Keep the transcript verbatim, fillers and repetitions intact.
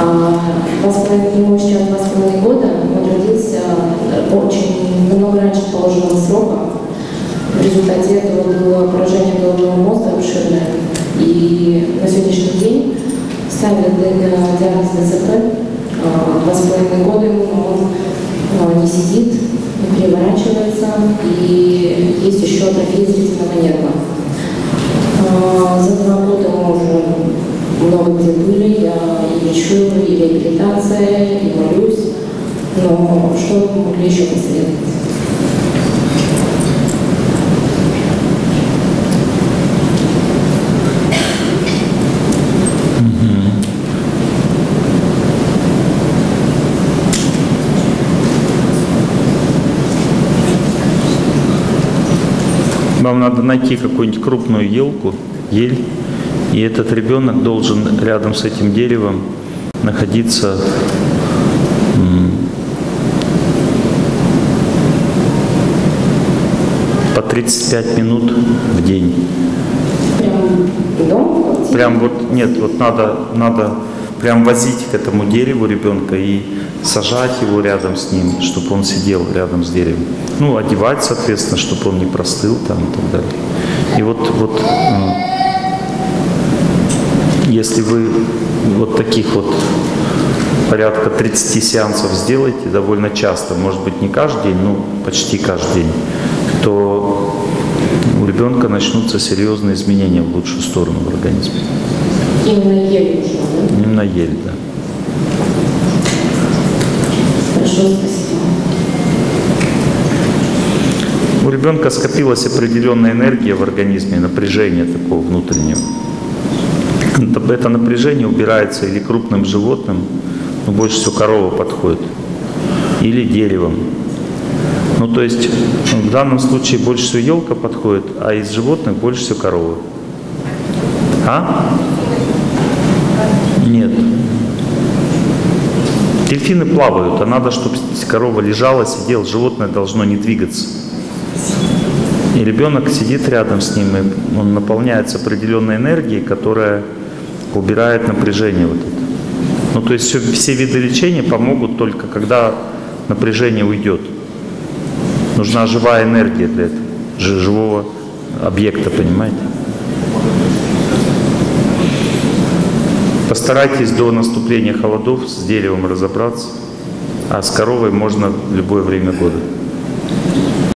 Ему сейчас два с половиной года, он родился очень намного раньше положенного срока. В результате этого было поражение головного мозга обширное. И на сегодняшний день ставят диагноз ДЦП. Два с половиной года ему, но он не сидит, не переворачивается, и есть еще атрофия зрительного нерва. За два года мы уже много где были, я и лечу, и реабилитация, и молюсь, но что могли еще посоветовать? Вам надо найти какую-нибудь крупную елку, ель, и этот ребенок должен рядом с этим деревом находиться по тридцать пять минут в день. Прям дом? Прям вот, нет, вот надо, надо прям возить к этому дереву ребенка и сажать его рядом с ним, чтобы он сидел рядом с деревом. Ну, одевать, соответственно, чтобы он не простыл там и так далее. И вот, вот если вы вот таких вот порядка тридцати сеансов сделаете довольно часто, может быть не каждый день, но почти каждый день, то у ребенка начнутся серьезные изменения в лучшую сторону в организме. Именно ель нужно, да? Именно ель, да. Хорошо, спасибо. У ребенка скопилась определенная энергия в организме, напряжение такого внутреннего. Это напряжение убирается или крупным животным, но больше всего корова подходит, или деревом. Ну, то есть в данном случае больше всего елка подходит, а из животных больше всего корова. А? Нет. Дельфины плавают, а надо, чтобы корова лежала, сидела, животное должно не двигаться. И ребенок сидит рядом с ним, и он наполняется определенной энергией, которая убирает напряжение вот это. Ну, то есть все, все виды лечения помогут только когда напряжение уйдет. Нужна живая энергия для этого, живого объекта, понимаете? Постарайтесь до наступления холодов с деревом разобраться, а с коровой можно в любое время года.